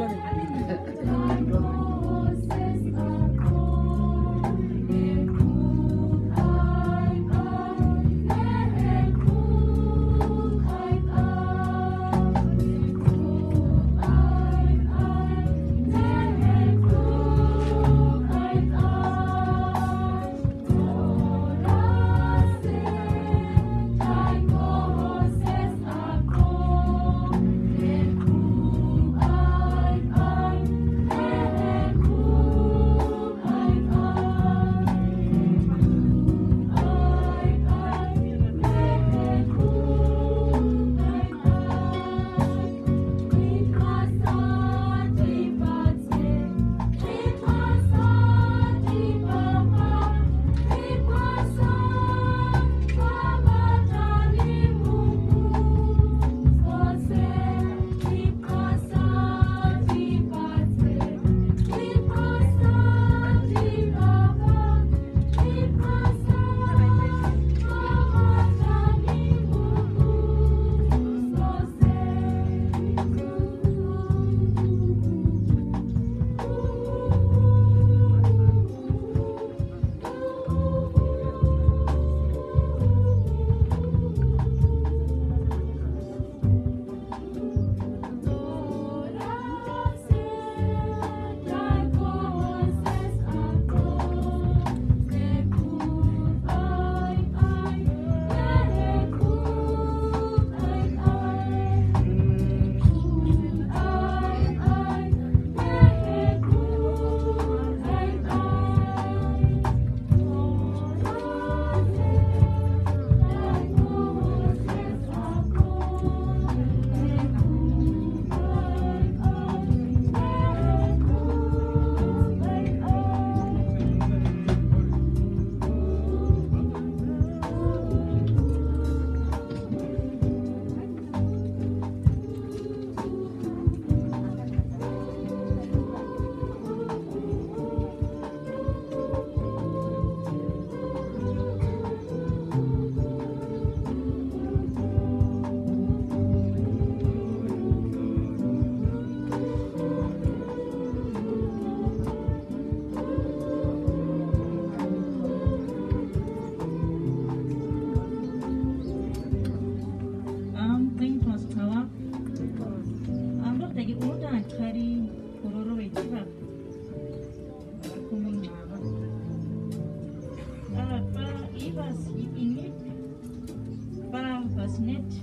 net,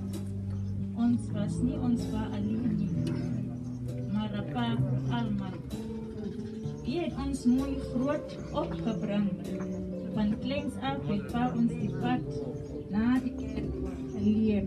ons was nie ons was alleen nie, maar pa almal. Hy het ons mooi groot opgebring, van kleins af het pa ons die pad na die kerk geleer.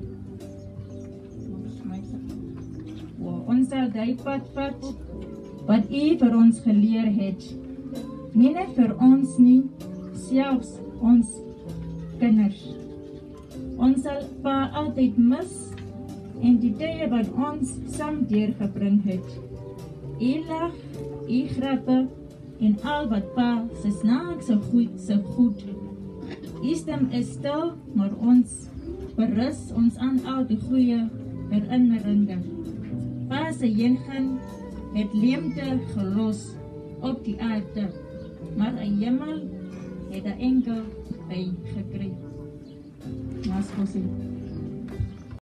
Ons sal die pad vat, wat hy vir ons geleer het, nie net vir ons nie, selfs ons kinders. Ons sal pa altyd mis, en die tye wat ons saam deurgebring het. Hy lag, hy grappe, en al wat pa se snaaks se goed. Hy stem is stil, maar ons berus ons aan al die goeie herinneringe. Pa se heengaan het leemte gelos op die aarde, maar 'n hemel het 'n enkel by gekry. Mas